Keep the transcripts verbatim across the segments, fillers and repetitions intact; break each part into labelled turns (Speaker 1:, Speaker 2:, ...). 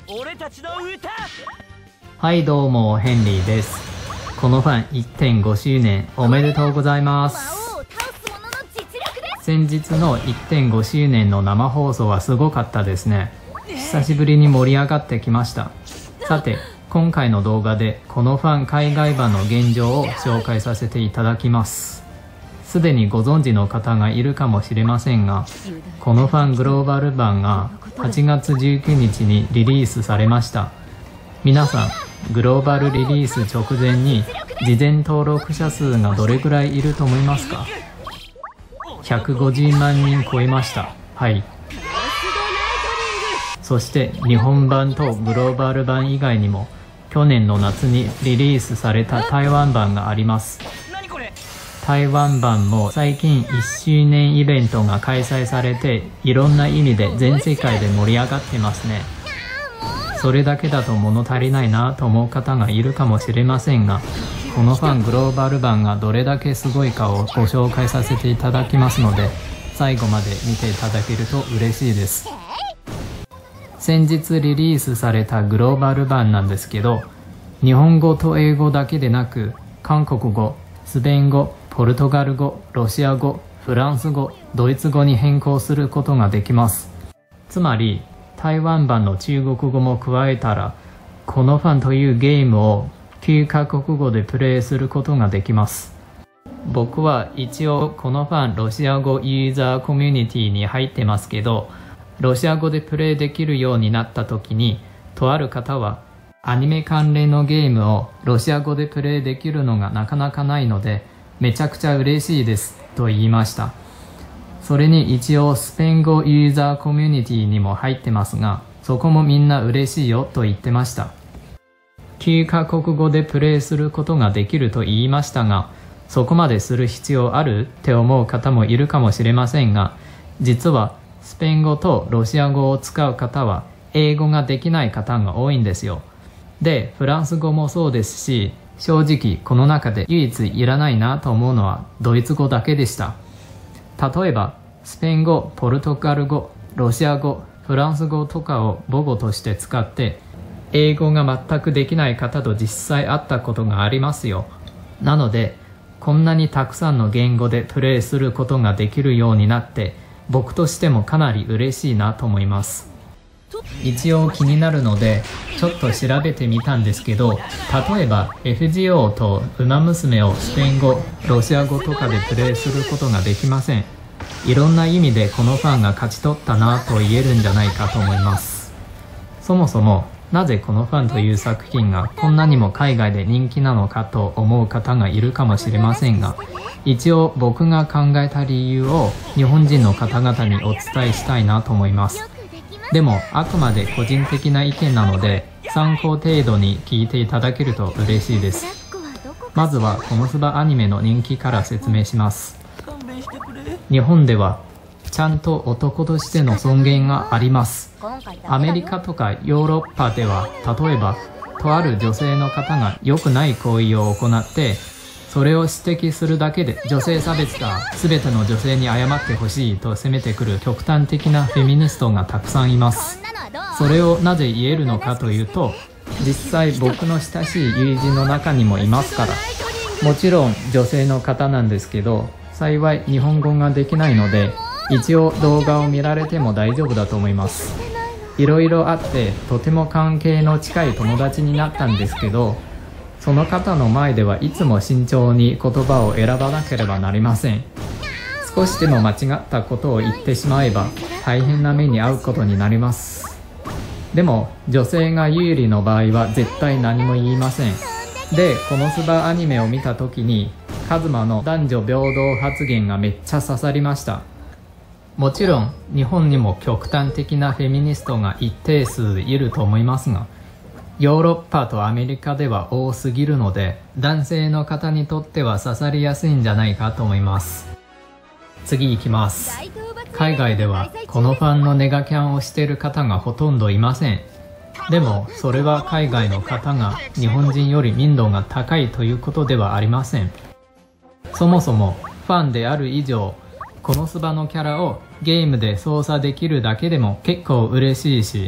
Speaker 1: 俺たちの歌。
Speaker 2: はいどうもヘンリーです。このファン いってんご 周年おめでとうございます。先日の いってんご 周年の生放送はすごかったですね。久しぶりに盛り上がってきました。さて今回の動画でこのファン海外版の現状を紹介させていただきます。すでにご存知の方がいるかもしれませんが、このファングローバル版がはちがつじゅうくにちにリリースされました。皆さんグローバルリリース直前に事前登録者数がどれくらいいると思いますか？ひゃくごじゅうまんにん超えました。はい。そして日本版とグローバル版以外にも去年の夏にリリースされた台湾版があります。台湾版も最近いっしゅうねんイベントが開催されて、いろんな意味で全世界で盛り上がってますね。それだけだと物足りないなと思う方がいるかもしれませんが、このファングローバル版がどれだけすごいかをご紹介させていただきますので、最後まで見ていただけると嬉しいです。先日リリースされたグローバル版なんですけど、日本語と英語だけでなく韓国語、スペイン語、ポルトガル語、ロシア語、フランス語、ドイツ語に変更することができます。つまり台湾版の中国語も加えたら、このファンというゲームをきゅうカ国語でプレイすることができます。僕は一応このファンロシア語ユーザーコミュニティに入ってますけど、ロシア語でプレイできるようになった時に、とある方はアニメ関連のゲームをロシア語でプレイできるのがなかなかないのでめちゃくちゃ嬉しいですと言いました。それに一応スペイン語ユーザーコミュニティにも入ってますが、そこもみんな嬉しいよと言ってました。きゅうカ国語でプレイすることができると言いましたが、そこまでする必要あるって思う方もいるかもしれませんが、実はスペイン語とロシア語を使う方は英語ができない方が多いんですよ。で、フランス語もそうですし、正直この中で唯一いらないなと思うのはドイツ語だけでした。例えばスペイン語、ポルトガル語、ロシア語、フランス語とかを母語として使って英語が全くできない方と実際会ったことがありますよ。なのでこんなにたくさんの言語でプレイすることができるようになって僕としてもかなり嬉しいなと思います。一応気になるのでちょっと調べてみたんですけど、例えば エフジーオー とウマ娘をスペイン語、ロシア語とかでプレイすることができません。いろんな意味でこのファンが勝ち取ったなと言えるんじゃないかと思います。そもそもなぜこのファンという作品がこんなにも海外で人気なのかと思う方がいるかもしれませんが、一応僕が考えた理由を日本人の方々にお伝えしたいなと思います。でもあくまで個人的な意見なので参考程度に聞いていただけると嬉しいです。まずはこのスバアニメの人気から説明します。日本ではちゃんと男としての尊厳があります。アメリカとかヨーロッパでは例えばとある女性の方が良くない行為を行ってそれを指摘するだけで女性差別だ、全ての女性に謝ってほしいと責めてくる極端的なフェミニストがたくさんいます。それをなぜ言えるのかというと、実際僕の親しい友人の中にもいますから。もちろん女性の方なんですけど、幸い日本語ができないので一応動画を見られても大丈夫だと思います。いろいろあってとても関係の近い友達になったんですけど、その方の前ではいつも慎重に言葉を選ばなければなりません。少しでも間違ったことを言ってしまえば大変な目に遭うことになります。でも女性が有利の場合は絶対何も言いません。で、このスバアニメを見た時にカズマの男女平等発言がめっちゃ刺さりました。もちろん日本にも極端的なフェミニストが一定数いると思いますが、ヨーロッパとアメリカでは多すぎるので男性の方にとっては刺さりやすいんじゃないかと思います。次行きます。海外ではこのファンのネガキャンをしている方がほとんどいません。でもそれは海外の方が日本人より民度が高いということではありません。そもそもファンである以上、このスバのキャラをゲームで操作できるだけでも結構嬉しいし、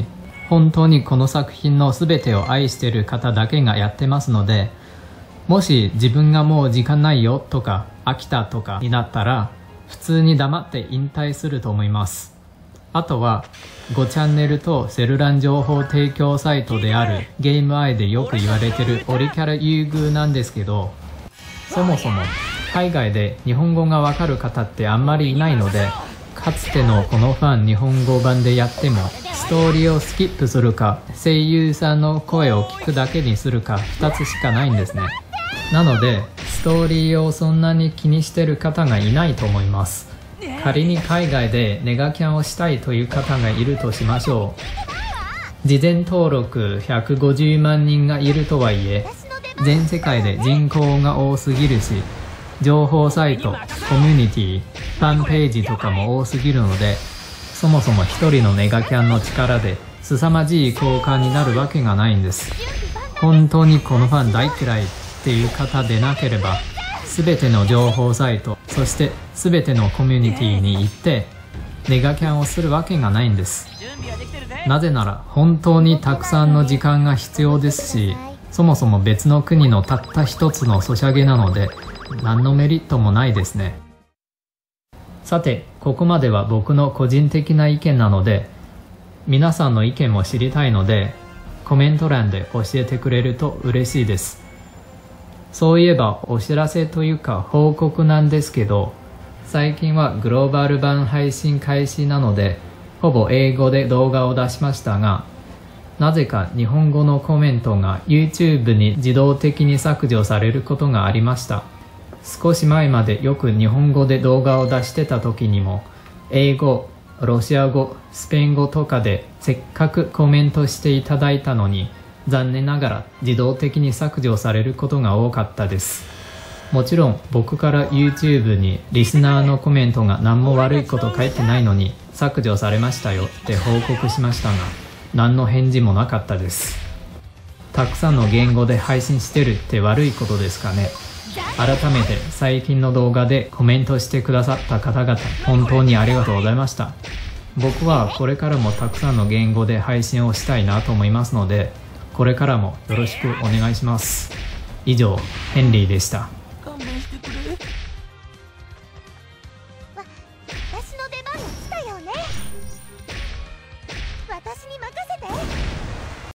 Speaker 2: 本当にこの作品の全てを愛している方だけがやってますので、もし自分がもう時間ないよとか飽きたとかになったら普通に黙って引退すると思います。あとはごチャンネルとセルラン情報提供サイトであるゲームアイでよく言われてるオリキャラ優遇なんですけど、そもそも海外で日本語がわかる方ってあんまりいないので、かつてのこのファン日本語版でやってもストーリーをスキップするか声優さんの声を聞くだけにするかふたつしかないんですね。なのでストーリーをそんなに気にしてる方がいないと思います。仮に海外でネガキャンをしたいという方がいるとしましょう。事前登録ひゃくごじゅうまんにんがいるとはいえ、全世界で人口が多すぎるし、情報サイト、コミュニティ、ファンページとかも多すぎるので、そもそも一人のネガキャンの力で凄まじい効果になるわけがないんです。本当にこのファン大嫌いっていう方でなければ、全ての情報サイト、そして全てのコミュニティに行ってネガキャンをするわけがないんです。なぜなら本当にたくさんの時間が必要ですし、そもそも別の国のたった一つのソシャゲなので何のメリットもないですね。さて、ここまでは僕の個人的な意見なので、皆さんの意見も知りたいのでコメント欄で教えてくれると嬉しいです。そういえばお知らせというか報告なんですけど、最近はグローバル版配信開始なのでほぼ英語で動画を出しましたが、なぜか日本語のコメントが YouTube に自動的に削除されることがありました。少し前までよく日本語で動画を出してた時にも英語、ロシア語、スペイン語とかでせっかくコメントしていただいたのに、残念ながら自動的に削除されることが多かったです。もちろん僕から YouTube にリスナーのコメントが何も悪いこと書いてないのに削除されましたよって報告しましたが、何の返事もなかったです。たくさんの言語で配信してるって悪いことですかね。改めて最近の動画でコメントしてくださった方々、本当にありがとうございました。僕はこれからもたくさんの言語で配信をしたいなと思いますので、これからもよろしくお願いします。以上、ヘンリーでした。